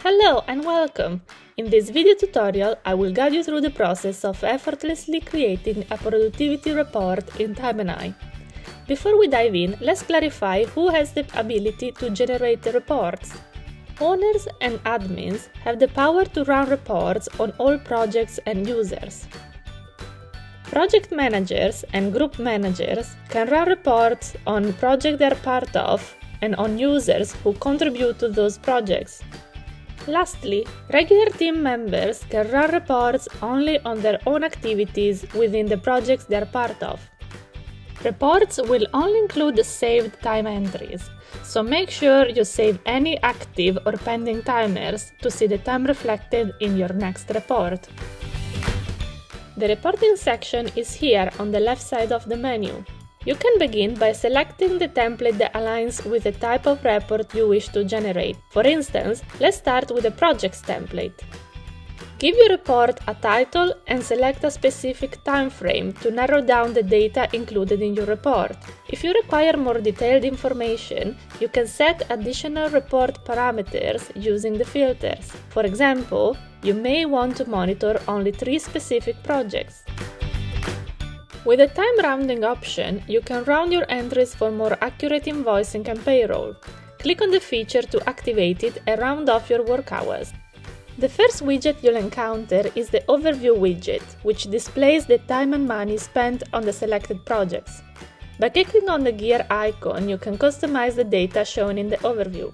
Hello and welcome! In this video tutorial, I will guide you through the process of effortlessly creating a productivity report in Timeneye. Before we dive in, let's clarify who has the ability to generate the reports. Owners and admins have the power to run reports on all projects and users. Project managers and group managers can run reports on projects they're part of and on users who contribute to those projects. Lastly, regular team members can run reports only on their own activities within the projects they are part of. Reports will only include saved time entries, so make sure you save any active or pending timers to see the time reflected in your next report. The reporting section is here on the left side of the menu. You can begin by selecting the template that aligns with the type of report you wish to generate. For instance, let's start with the projects template. Give your report a title and select a specific time frame to narrow down the data included in your report. If you require more detailed information, you can set additional report parameters using the filters. For example, you may want to monitor only 3 specific projects. With the time rounding option, you can round your entries for more accurate invoicing and payroll. Click on the feature to activate it and round off your work hours. The first widget you'll encounter is the Overview widget, which displays the time and money spent on the selected projects. By clicking on the gear icon, you can customize the data shown in the overview.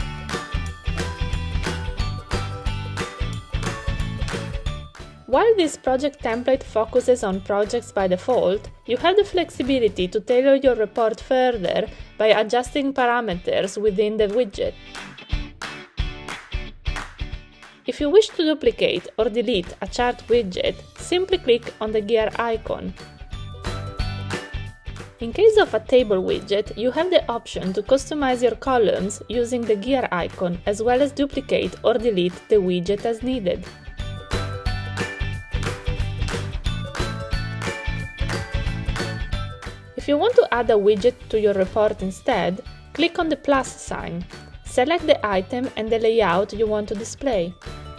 While this project template focuses on projects by default, you have the flexibility to tailor your report further by adjusting parameters within the widget. If you wish to duplicate or delete a chart widget, simply click on the gear icon. In case of a table widget, you have the option to customize your columns using the gear icon, as well as duplicate or delete the widget as needed. If you want to add a widget to your report instead, click on the plus sign. Select the item and the layout you want to display.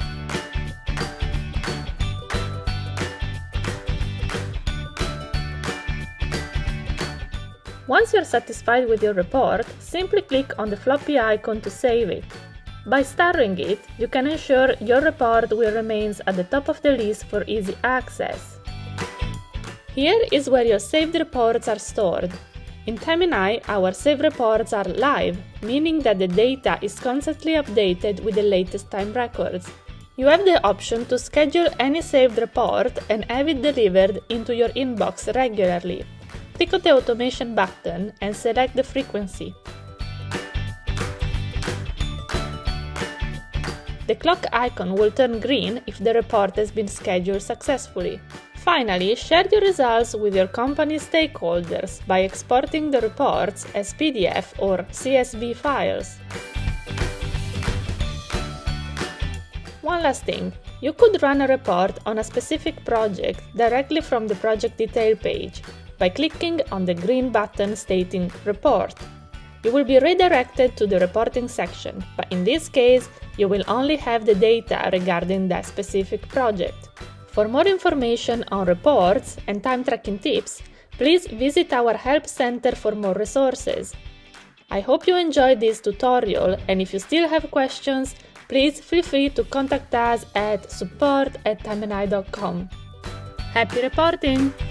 Once you're satisfied with your report, simply click on the floppy icon to save it. By starring it, you can ensure your report will remain at the top of the list for easy access. Here is where your saved reports are stored. In Timeneye, our saved reports are live, meaning that the data is constantly updated with the latest time records. You have the option to schedule any saved report and have it delivered into your inbox regularly. Click on the automation button and select the frequency. The clock icon will turn green if the report has been scheduled successfully. Finally, share your results with your company stakeholders by exporting the reports as PDF or CSV files. One last thing, you could run a report on a specific project directly from the project detail page by clicking on the green button stating Report. You will be redirected to the reporting section, but in this case, you will only have the data regarding that specific project. For more information on reports and time tracking tips, please visit our Help Center for more resources. I hope you enjoyed this tutorial, and if you still have questions, please feel free to contact us at support@timeneye.com. Happy reporting!